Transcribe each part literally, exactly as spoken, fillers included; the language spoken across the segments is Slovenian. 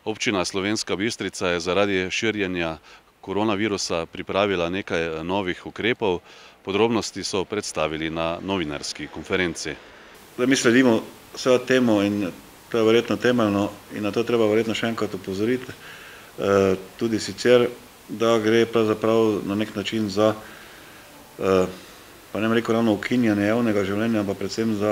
Občina Slovenska Bistrica je zaradi širjenja koronavirusa pripravila nekaj novih ukrepov. Podrobnosti so predstavili na novinarski konferenci. Mi sledimo vse temu in to je verjetno temeljno in na to treba verjetno še enkrat opozoriti. Tudi sicer, da gre pravzaprav na nek način za, pa ne bom rekel ravno ukinjanje javnega življenja, ampak predvsem za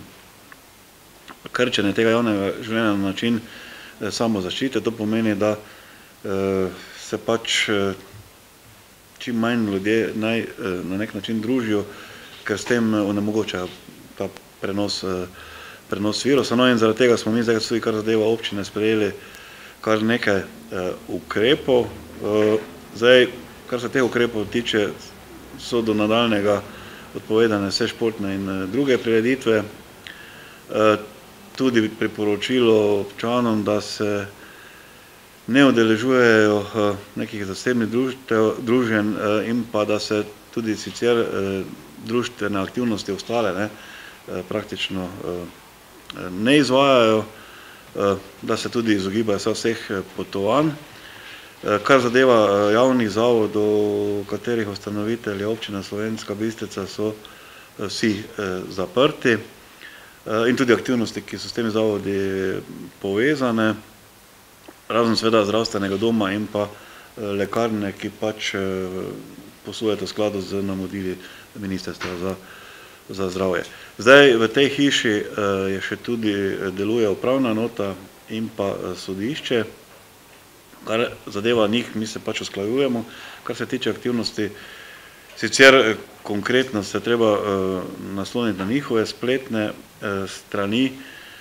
krčenje tega javnega življenja na način samozaščite. To pomeni, da se pač čim manj ljudje naj na nek način družijo, ker s tem onemogočajo ta prenos, prenos virusa. No, in zaradi tega smo mi zdaj tudi, kar zadeva občine, sprejeli kar nekaj ukrepov. Zdaj, kar se teh ukrepov tiče, so do nadaljnjega odpovedane vse športne in druge prireditve. Tudi priporočilo občanom, da se ne udeležujejo nekih zasebnih druženj in pa da se tudi sicer društvene aktivnosti ostale praktično ne izvajajo, da se tudi izogibajo vseh potovanj. Kar zadeva javnih zavodov, katerih ustanovitelj je Občina Slovenska Bistrica, so vsi zaprti in tudi aktivnosti, ki so s temi zavodi povezane, razen seveda zdravstvenega doma in pa lekarne, ki pač poslujeta v skladu z navodili Ministrstva za, za zdravje. Zdaj, v tej hiši je še tudi deluje upravna enota in pa sodišče, kar zadeva njih, mi se pač usklajujemo, kar se tiče aktivnosti. Sicer konkretno se treba nasloniti na njihove spletne strani,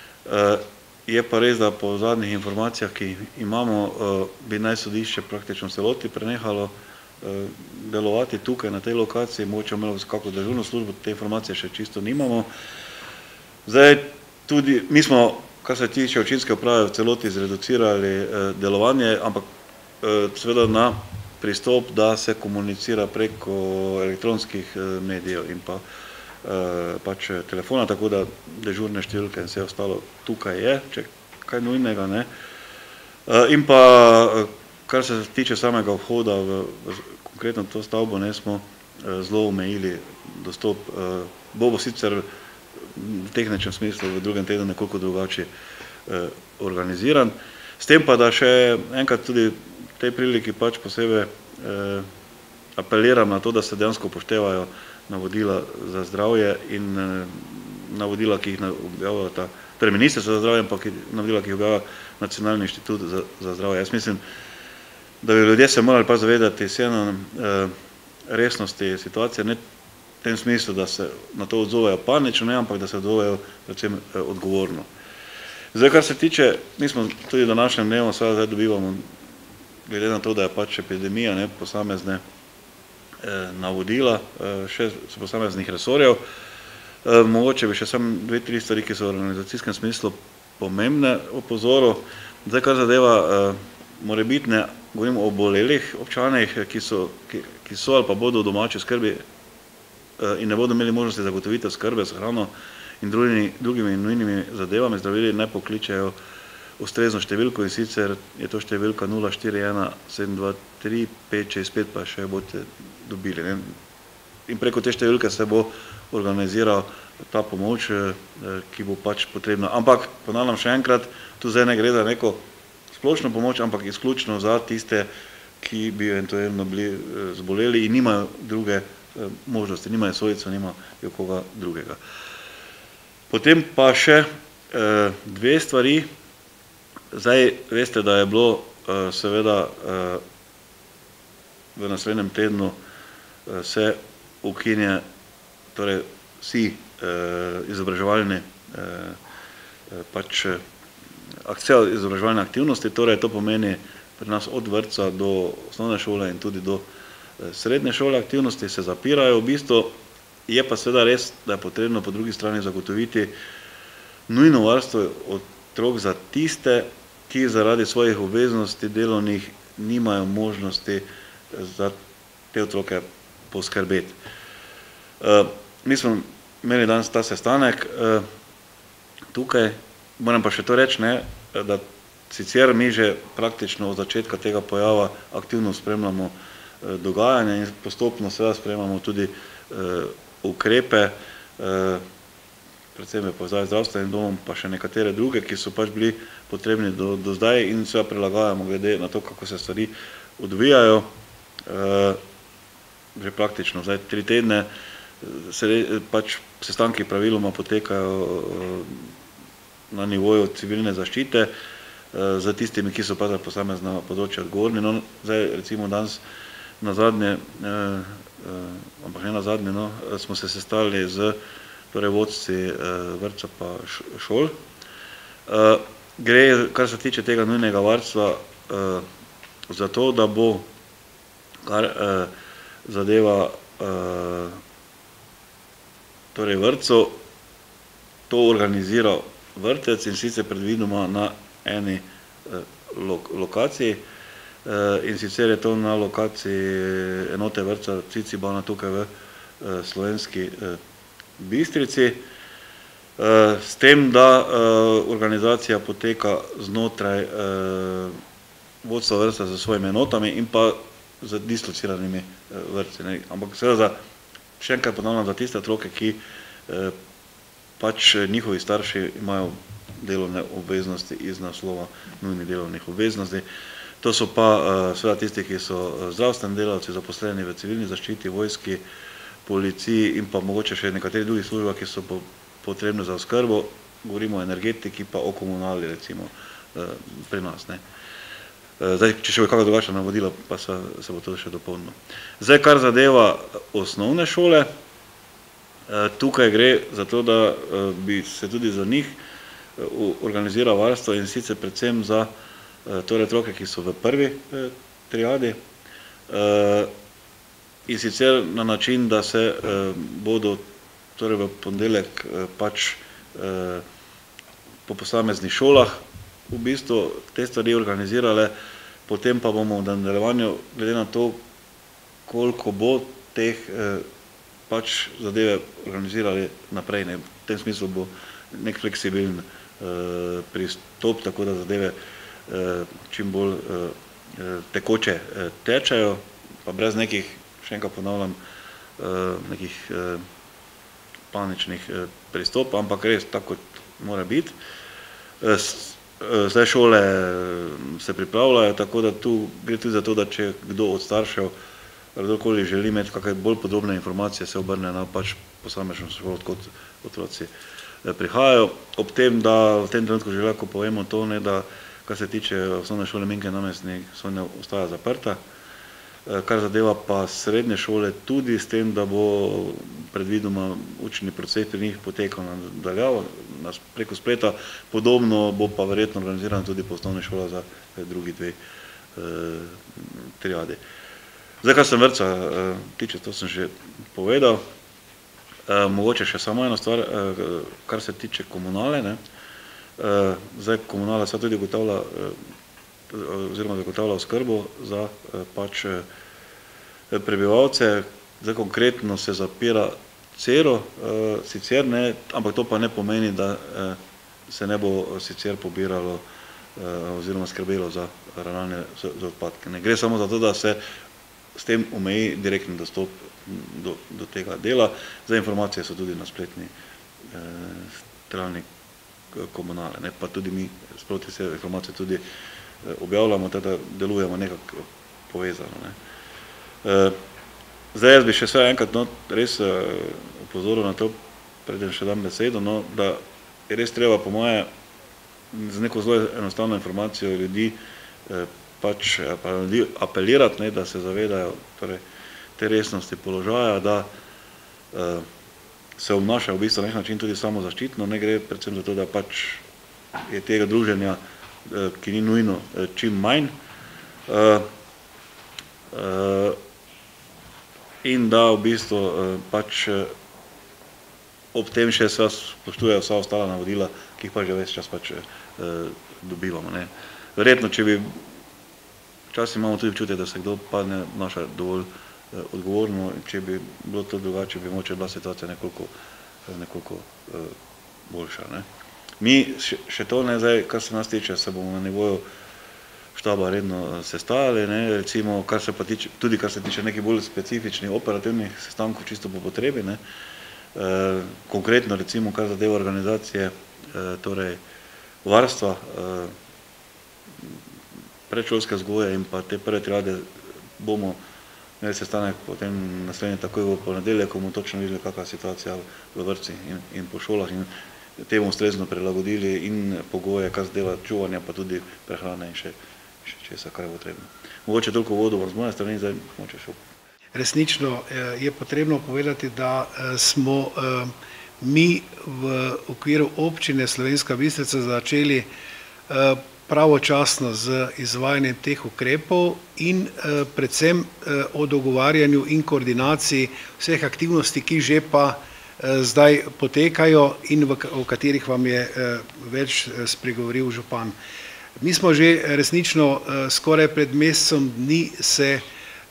je pa res, da po zadnjih informacijah, ki imamo, bi naj sodišče praktično celoti prenehalo delovati tukaj na tej lokaciji, mogoče imelo kako dežurno službo, te informacije še čisto nimamo. Zdaj, tudi mi smo, kar se tiče občinske uprave, v celoti zreducirali delovanje, ampak seveda na pristop, da se komunicira preko elektronskih medijev in pa pač telefona, tako da dežurne številke in vse ostalo tukaj je, če kaj nujnega, ne. In pa, kar se tiče samega vhoda v konkretno to stavbo, ne, smo zelo omejili dostop. Bo bo sicer v tehničnem smislu v drugem tednu nekoliko drugače organiziran. S tem pa, da še enkrat tudi v tej priliki pač posebej apeliram na to, da se dejansko upoštevajo navodila za zdravje in navodila, ki jih objavljata, torej Ministrstvo za zdravje, ampak navodila, ki jih objavlja Nacionalni inštitut za zdravje. Jaz mislim, da bi ljudje se morali pa zavedati vseeno resnosti situacije, ne v tem smislu, da se na to odzovejo panično, ne, ampak da se odzovejo predvsem odgovorno. Zdaj, kar se tiče, mi smo tudi v današnjem dnevu, seveda zdaj dobivamo, glede na to, da je pač epidemija, ne, posamezne navodila, še s posameznih resorjev. Mogoče bi še samo dve, tri stvari, ki so v organizacijskem smislu pomembne, opozoril. Zdaj, kar zadeva morebitne, govorim o obolelih občanih, ki so, ki so ali pa bodo v domači skrbi in ne bodo imeli možnosti zagotovitev skrbe s hrano in drugimi nujnimi zadevami, zdravili naj pokličejo ustrezno številko, in sicer je to številka nula štiri ena sedem dva tri pet šest pet, pa še boste dobili. In preko te številke se bo organiziral ta pomoč, ki bo pač potrebna. Ampak, ponavljam še enkrat, tu zdaj ne gre za neko splošno pomoč, ampak izključno za tiste, ki bi eventualno bili zboleli in nimajo druge možnosti, nimajo svojcev, nimajo koga drugega. Potem pa še dve stvari. Zdaj, veste, da je bilo seveda v naslednjem tednu se ukinje, torej vsi izobraževalni pač akcija izobraževalne aktivnosti, torej to pomeni pri nas od vrtca do osnovne šole in tudi do srednje šole aktivnosti se zapirajo. V bistvu je pa seveda res, da je potrebno po drugi strani zagotoviti nujno varstvo otrok za tiste, ki zaradi svojih obveznosti delovnih nimajo možnosti za te otroke poskrbeti. Mi smo imeli danes ta sestanek tukaj, moram pa še to reči, ne, da sicer mi že praktično od začetka tega pojava aktivno spremljamo dogajanje in postopno seveda sprejemamo tudi ukrepe, predvsem je povezavi z zdravstvenim domom, pa še nekatere druge, ki so pač bili potrebni do, do zdaj in seveda prilagajamo glede na to, kako se stvari odvijajo. Že praktično zdaj tri tedne se pač sestanki praviloma potekajo na nivoju civilne zaščite za tistimi, ki so pa za posamezna področja odgovorni. No, zdaj recimo danes na zadnje, ampak ne na zadnje, no, smo se sestali z torej vodstvi vrtca pa šol. Gre, kar se tiče tega nujnega varstva, za to, da bo, kar zadeva torej vrtcev, to organiziral vrtec in sicer predvidoma na eni lokaciji, in sicer je to na lokaciji enote vrtca Cicibana tukaj v Slovenski Bistrici, s tem, da organizacija poteka znotraj vodstva vrtca z svojimi enotami in pa z dislociranimi vrtci. Ampak seveda, še enkrat ponavljam, za tiste otroke, ki pač njihovi starši imajo delovne obveznosti iz naslova nujnih delovnih obveznosti. To so pa seveda tisti, ki so zdravstveni delavci, zaposleni v civilni zaščiti, vojski, policiji in pa mogoče še nekateri drugi služba, ki so potrebni za oskrbo, govorimo o energetiki pa o komunali recimo pri nas. Zdaj, če še bo kakšna drugačna navodila, pa se bo to še dopolnilo. Zdaj, kar zadeva osnovne šole, tukaj gre za to, da bi se tudi za njih organizira varstvo in sicer predvsem za torej otroke, ki so v prvi triadi, in sicer na način, da se bodo torej v ponedeljek pač po posameznih šolah v bistvu te stvari organizirale, potem pa bomo v nadaljevanju, glede na to, koliko bo teh pač zadeve organizirali naprej. V tem smislu bo nek fleksibilen pristop, tako da zadeve čim bolj tekoče tečajo, pa brez nekih, še enkrat ponavljam, nekih paničnih pristopov, ampak res tako, kot mora biti. Zdaj šole se pripravljajo, tako da tu gre tudi za to, da če kdo od staršev kdorkoli želi imeti kakšne bolj podrobne informacije, se obrne na pač posamezno šolo, kot otroci prihajajo. Ob tem, da v tem trenutku že lahko povemo to, da kar se tiče osnovne šole Minke Namestnik, ostaja zaprta, kar zadeva pa srednje šole tudi s tem, da bo predvidoma učni proces pri njih potekal nadaljavo preko spleta, podobno bo pa verjetno organizirano tudi po osnovni šoli za drugi dve triadi. Zdaj, kar se vrtca tiče, to sem že povedal, mogoče še samo ena stvar, kar se tiče komunale. Zdaj, komunala se tudi ugotavlja oziroma zagotavlja oskrbo za pač prebivalce. Zdaj, konkretno se zapira Cero, sicer ne, ampak to pa ne pomeni, da se ne bo sicer pobiralo oziroma skrbelo za ravnanje z odpadki. Ne gre samo za to, da se s tem omeji direktni dostop do tega dela. Zdaj, informacije so tudi na spletni strani komunale, pa tudi mi sproti se informacije tudi objavljamo, da delujemo nekako povezano. Zdaj, jaz bi še vse enkrat res upozoril na to, preden še dam besedo, da je res treba po moje z neko zelo enostavno informacijo ljudi pač apelirati, da se zavedajo te resnosti položaja, da se obnašajo v bistvu na nek način tudi samozaščitno, ne gre predvsem za to, da pač je tega druženja, ki ni nujno, čim manj, in da v bistvu pač ob tem še spoštujejo vsa ostala navodila, ki jih pa že ves čas pač dobivamo. Verjetno, če bi, včasih imamo tudi občutek, da se kdo pa ne obnaša dovolj odgovorno, in če bi bilo to drugače, bi mogoče bila situacija nekoliko boljša. Mi še to ne, zdaj, kar se nas tiče, se bomo na nivoju štaba redno sestajali, ne, recimo, kar se pa tiče, tudi kar se tiče nekih bolj specifičnih operativnih sestankov, čisto po potrebi, ne, e, konkretno, recimo, kar zadeva organizacije, e, torej, varstva, e, predšolske vzgoje in pa te prve triade bomo imeli sestanek potem naslednji takoj v ponedeljek, ko bomo točno videli, kakva je situacija v vrtcih in, in po šolah in temu ustrezno prilagodili in pogoje, kar zadeva čuvanja, pa tudi prehrane in še česa, kar je potrebno. Mogoče toliko vodov z moje strani, zdaj moče šel. Resnično je potrebno povedati, da smo mi v okviru občine Slovenska Bistrica začeli pravočasno z izvajanjem teh ukrepov in predvsem o dogovarjanju in koordinaciji vseh aktivnosti, ki že pa zdaj potekajo in o katerih vam je več spregovoril župan. Mi smo že resnično skoraj pred mesecem dni se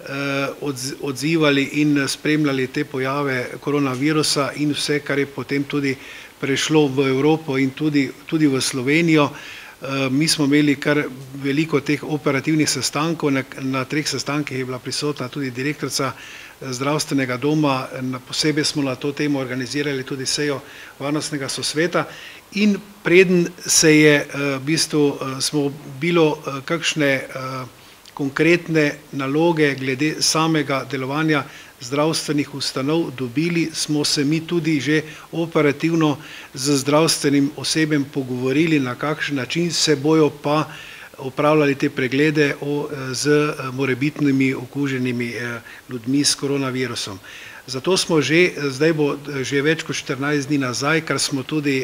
odzivali in spremljali te pojave koronavirusa in vse, kar je potem tudi prešlo v Evropo in tudi, tudi v Slovenijo. Mi smo imeli kar veliko teh operativnih sestankov, na, na treh sestankih je bila prisotna tudi direktorica zdravstvenega doma, posebej smo na to temo organizirali tudi sejo varnostnega sosveta in preden se je v bistvu smo bilo kakšne konkretne naloge glede samega delovanja zdravstvenih ustanov dobili, smo se mi tudi že operativno z zdravstvenim osebjem pogovorili, na kakšen način se bojo pa opravljali te preglede o, z morebitnimi okuženimi ljudmi s koronavirusom. Zato smo že, zdaj bo že več kot štirinajst dni nazaj, kar smo tudi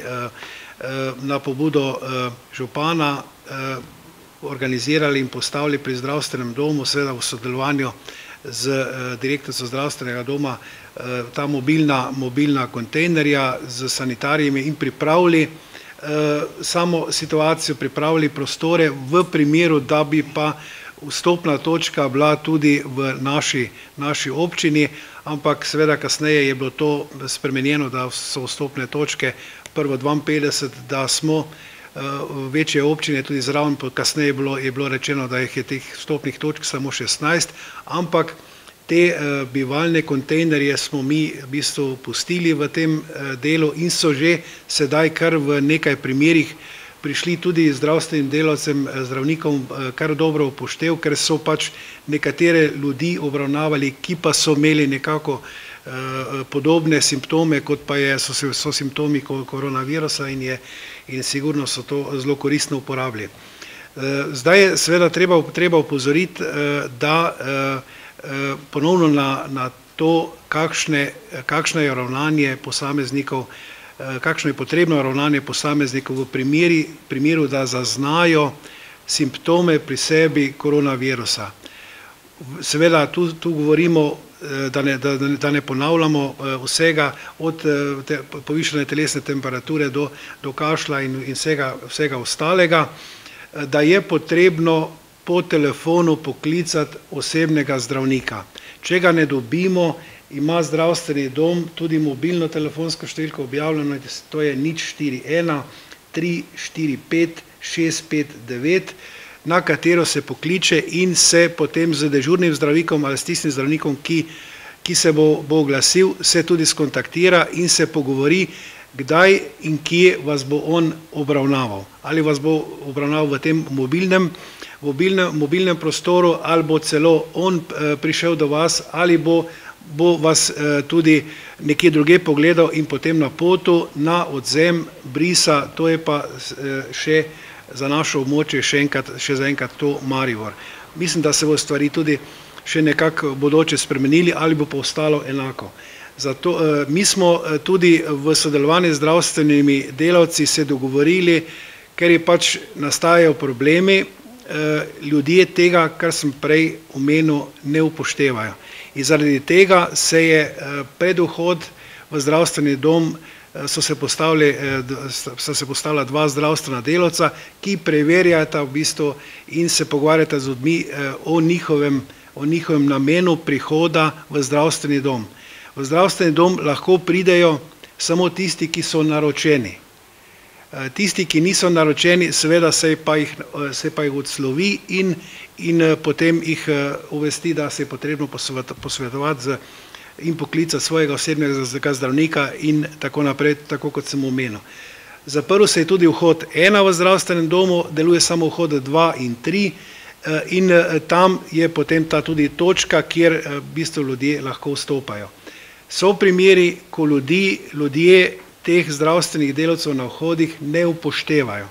na pobudo župana organizirali in postavili pri zdravstvenem domu, seveda v sodelovanju z direktorico zdravstvenega doma, ta mobilna, mobilna kontejnerja z sanitarijami in pripravili samo situacijo, pripravili prostore v primeru, da bi pa vstopna točka bila tudi v naši, naši občini, ampak seveda kasneje je bilo to spremenjeno, da so vstopne točke prvo dvainpetdeset, da smo večje občine tudi zraven, kasneje je bilo, je bilo rečeno, da jih je teh vstopnih točk samo šestnajst, ampak te bivalne kontejnerje smo mi v bistvu pustili v tem delu in so že sedaj kar v nekaj primerih prišli tudi zdravstvenim delavcem, zdravnikom kar dobro upoštev, ker so pač nekatere ljudi obravnavali, ki pa so imeli nekako podobne simptome, kot pa je, so, so simptomi koronavirusa in, je, in sigurno so to zelo koristno uporabili. Zdaj je seveda treba, treba upozoriti, da ponovno na, na to, kakšne, kakšno je ravnanje posameznikov, kakšno je potrebno ravnanje posameznikov v primeri, primeru, da zaznajo simptome pri sebi koronavirusa. Seveda tu, tu govorimo, da ne, da, da ne ponavljamo vsega od te, povišene telesne temperature do, do kašlja in, in vsega, vsega ostalega, da je potrebno po telefonu poklicati osebnega zdravnika. Če ga ne dobimo, ima zdravstveni dom tudi mobilno telefonsko številko objavljeno, to je nič štiri ena tri štiri pet šest pet devet, na katero se pokliče in se potem z dežurnim zdravnikom ali s tistim zdravnikom, ki, ki se bo, bo oglasil, se tudi skontaktira in se pogovori, kdaj in kje vas bo on obravnaval. Ali vas bo obravnaval v tem mobilnem, mobilnem, mobilnem prostoru, ali bo celo on prišel do vas, ali bo, bo vas tudi nekje druge pogledal in potem na potu na odzem brisa, to je pa še za našo območje še enkrat, še zaenkrat to Maribor. Mislim, da se bo stvari tudi še nekako bodoče spremenili ali bo pa ostalo enako. Zato mi smo tudi v sodelovanju z zdravstvenimi delavci se dogovorili, ker je pač nastajajo problemi, ljudje tega, kar sem prej omenil, ne upoštevajo. In zaradi tega se je pred vhod v zdravstveni dom so se postavili, so se postavila dva zdravstvena delavca, ki preverjata v bistvu in se pogovarjata z ljudmi o njihovem, o njihovem namenu prihoda v zdravstveni dom. V zdravstveni dom lahko pridejo samo tisti, ki so naročeni. Tisti, ki niso naročeni, seveda se pa jih, se pa jih odslovi in, in potem jih uvesti, da se je potrebno posvetovati z in poklica svojega osebnega zdravnika in tako naprej, tako kot sem omenil. Zaprl se je tudi vhod ena v zdravstvenem domu, deluje samo vhod dva in tri in tam je potem ta tudi točka, kjer v bistvu ljudje lahko vstopajo. So primeri, ko ljudi, ljudje teh zdravstvenih delavcev na vhodih ne upoštevajo.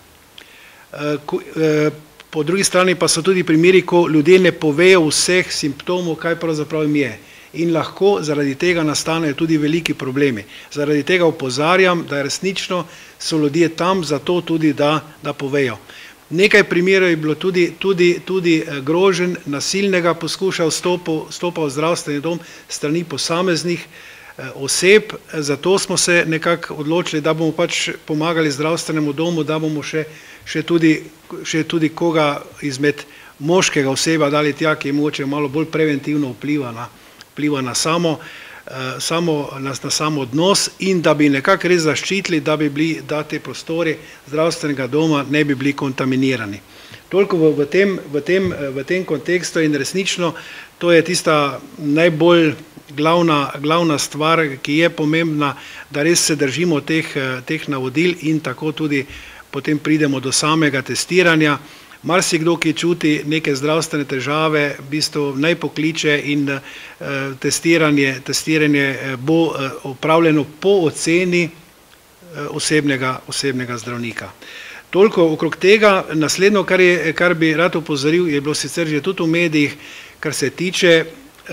Po drugi strani pa so tudi primeri, ko ljudje ne povejo vseh simptomov, kaj pravzaprav jim je. In lahko zaradi tega nastanejo tudi veliki problemi. Zaradi tega opozarjam, da resnično so ljudje tam zato tudi, da, da povejo. Nekaj primerov je bilo tudi, tudi, tudi groženj nasilnega poskuša vstopa v zdravstveni dom strani posameznih oseb, zato smo se nekako odločili, da bomo pač pomagali zdravstvenemu domu, da bomo še, še, tudi, še tudi koga izmed moškega oseba dali tja, ki je mogoče malo bolj preventivno vpliva na vpliva na samo, samo, na, na samo odnos in da bi nekako res zaščitili, da bi bili, da te prostori zdravstvenega doma ne bi bili kontaminirani. Toliko v, v, tem, v, tem, v tem kontekstu in resnično to je tista najbolj glavna, glavna stvar, ki je pomembna, da res se držimo teh, teh navodil in tako tudi potem pridemo do samega testiranja. Marsikdo, ki čuti neke zdravstvene težave, v bistvu naj pokliče in testiranje, testiranje bo opravljeno po oceni osebnega, osebnega zdravnika. Toliko okrog tega. Naslednjo, kar, je, kar bi rad opozoril, je bilo sicer že tudi v medijih, kar se tiče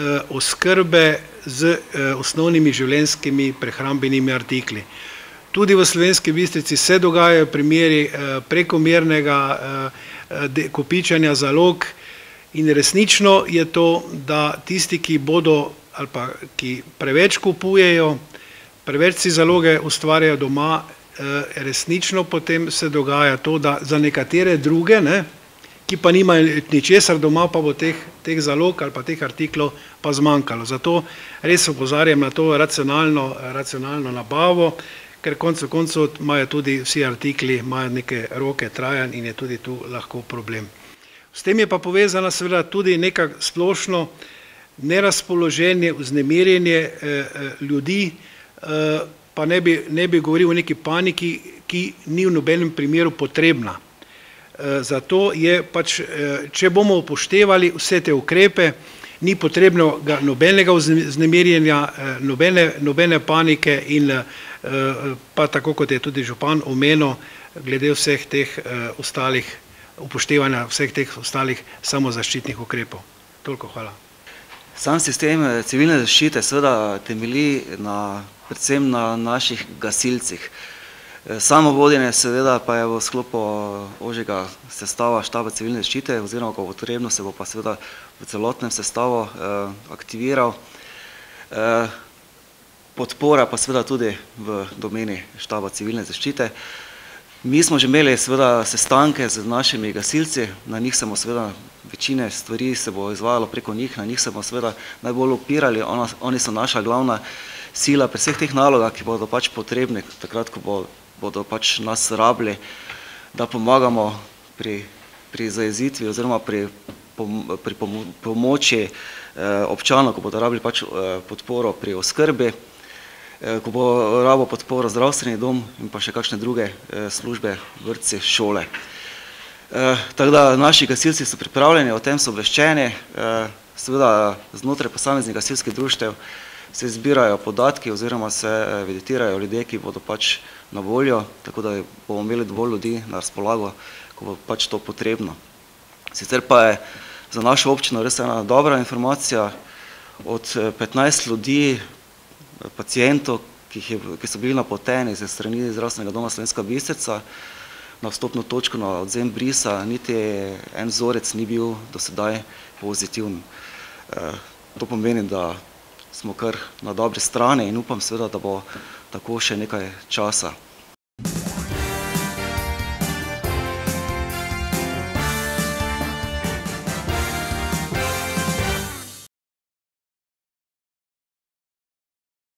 oskrbe z osnovnimi življenjskimi prehrambenimi artikli. Tudi v Slovenski Bistrici se dogajajo primeri prekomernega kopičenja zalog in resnično je to, da tisti, ki bodo ali pa ki preveč kupujejo, preveč si zaloge ustvarjajo doma, resnično potem se dogaja to, da za nekatere druge, ne, ki pa nimajo ničesar doma, pa bo teh, teh zalog ali pa teh artiklov pa zmanjkalo. Zato res opozarjam na to racionalno, racionalno nabavo, ker koncu koncev imajo tudi vsi artikli, imajo neke roke trajanj in je tudi tu lahko problem. S tem je pa povezana seveda tudi neka splošno nerazpoloženje, vznemirjenje ljudi, pa ne bi, ne bi govoril o neki paniki, ki ni v nobenem primeru potrebna. Zato je pač, če bomo upoštevali vse te ukrepe, ni potrebno nobenega vznemirjenja, nobene, nobene panike in pa tako, kot je tudi župan omenil, glede vseh teh ostalih, upoštevanja vseh teh ostalih samozaščitnih ukrepov. Toliko, hvala. Sam sistem civilne zaščite seveda temelji na, predvsem na naših gasilcih. Samo vodenje seveda pa je v sklopu ožjega sestava štaba civilne zaščite, oziroma ko bo potrebno, se bo pa seveda v celotnem sestavu eh, aktiviral. Eh, podpora pa seveda tudi v domeni štaba civilne zaščite. Mi smo že imeli seveda sestanke z našimi gasilci, na njih smo seveda večine stvari se bo izvajalo preko njih, na njih se bomo seveda najbolj opirali, Ona, oni so naša glavna sila pri vseh teh nalogah, ki bodo pač potrebni, takrat, ko bo bodo pač nas rabili, da pomagamo pri, pri zajezitvi oziroma pri, pom, pri pom, pomoči eh, občanov, ko bodo rabili pač eh, podporo pri oskrbi, eh, ko bo rabo podporo zdravstveni dom in pa še kakšne druge eh, službe, vrtci, šole. Eh, tako da naši gasilci so pripravljeni, o tem so obveščeni, eh, seveda znotraj posameznih gasilskih društev se zbirajo podatki oziroma se evidentirajo ljudje, ki bodo pač na voljo, tako da bomo imeli dovolj ljudi na razpolago, ko bo pač to potrebno. Sicer pa je za našo občino res ena dobra informacija od petnajst ljudi, pacientov, ki, je, ki so bili napoteni ze strani Zdravstvenega doma Slovenska Bistrica na vstopno točko na odzem brisa, niti en vzorec ni bil do sedaj pozitiven. E, to pomeni, da smo kar na dobri strani in upam seveda, da bo tako še nekaj časa.